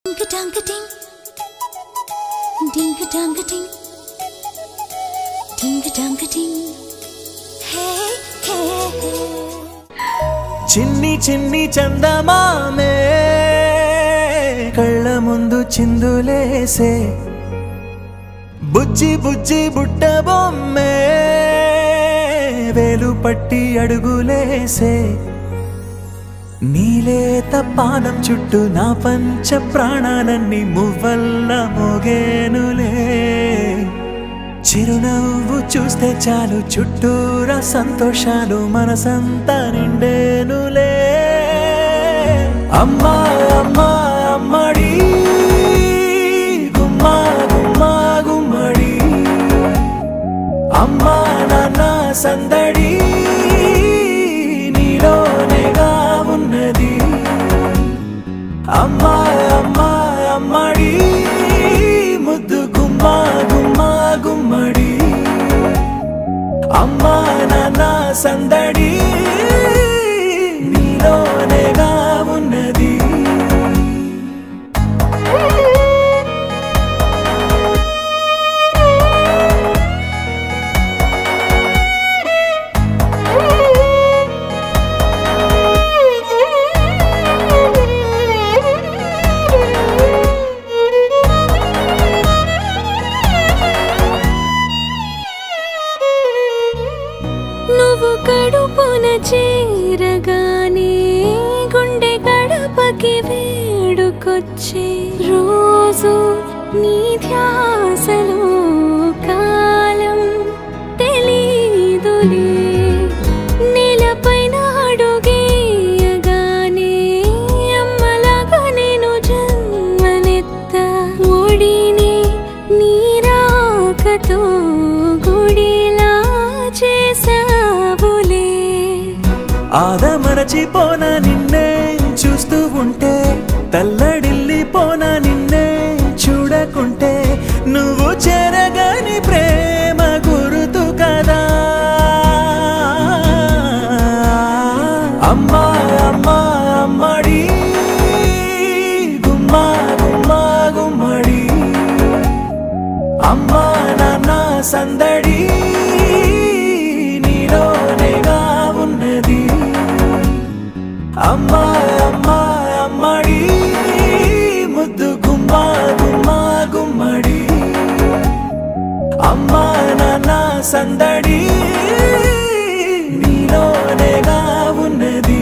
చిన్ని చిన్ని చందమామే కళ్ళ ముందు చిందులేసే బుజ్జి బుజ్జి బుట్ట బొమ్మే వేలు పట్టి అడుగులేసే నీలేత పానం చుట్టూ నా పంచ ప్రాణాలన్నీ మువ్వల్ల మోగేనులే చిరునవ్వు చూస్తే చాలు చుట్టూరా సంతోషాలు మనసంతా నిండేనులే అమ్మా అమ్మా అమ్మడి గుమ్మా గుమ్మా గుమ్మడి అమ్మా నాన్న సందడి నీలోనేగా ఉన్నది అమ్మా అమ్మా అమ్మడి ముద్దు గుమ్మా గుమ్మా గుమ్మడి అమ్మా నాన్న సందడి నీలోనేగా ఉన్నది నువ్వు కడుపున చేరగానే గుండె గడపకి వేడుకొచ్చే రోజు నీ ధ్యాసలో కాలం తెలీదులే నేలపైన అడుగేయగానే అమ్మలాగా నేను జన్మనెత్త ఒడిని నీ రాకతో గుడిలా చేసావులే ఆదమరచిపోనా నిన్నే చూస్తూ ఉంటే తల్లడిల్లిపోనా నిన్నే చూడకుంటే నువ్వు చెరగని ప్రేమ గుర్తు కదా అమ్మా అమ్మా అమ్మడి గుమ్మా గుమ్మా గుమ్మడి అమ్మా నాన్న సందడి నీలోనేగా ఉన్నది అమ్మా అమ్మా అమ్మడి ముద్దు గుమ్మా గుమ్మా గుమ్మడి అమ్మా నాన్న సందడి నీలోనేగా ఉన్నది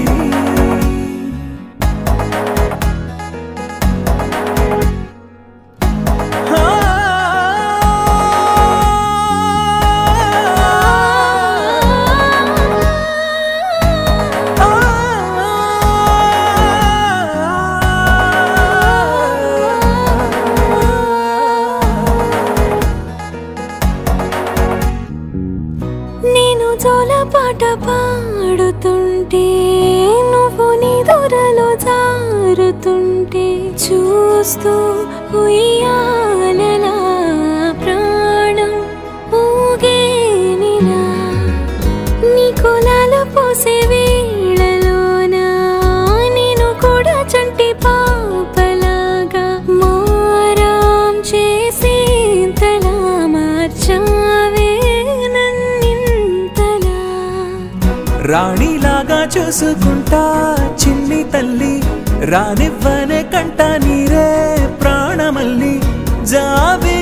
నేను జోలపాట పాడుతుంటే నువ్వు నీ దొరలో జారుతుంటే చూస్తూ ఉయ్యాలలా ప్రాణం ఊగేనిలా నీ కులాల పోసే వేళలోన నేను కూడా చంటి పాపలాగా మారాం చేసేంతలా మార్చావే రాణిలాగా చూసుకుంటా చిన్ని తల్లి రానివ్వనే కంట నీరే ప్రాణమల్లి జావే